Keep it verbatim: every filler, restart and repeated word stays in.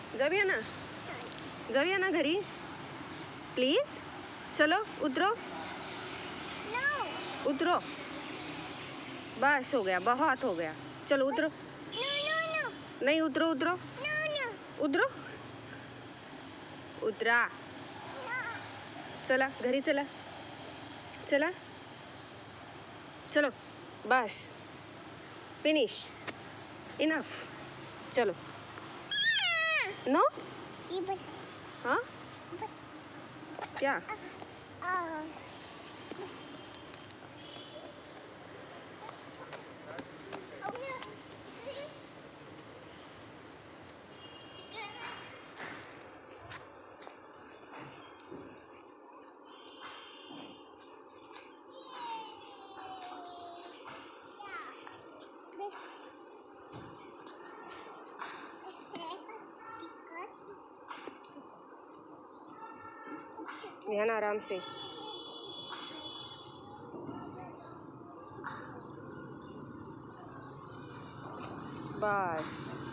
जाऊया ना, जाऊया ना घरी प्लीज। चलो उतरो, उतरो, बस हो गया, बहुत हो गया। चलो उतरो। नो नो नो नहीं उतरो, उतरो, नो नो उतरो, उतरा। चला घरी, चला चला, चलो बस, फिनिश, इनफ। चलो। नो ये बस हाँ बस क्या आ बस ध्यान, आराम से। बस।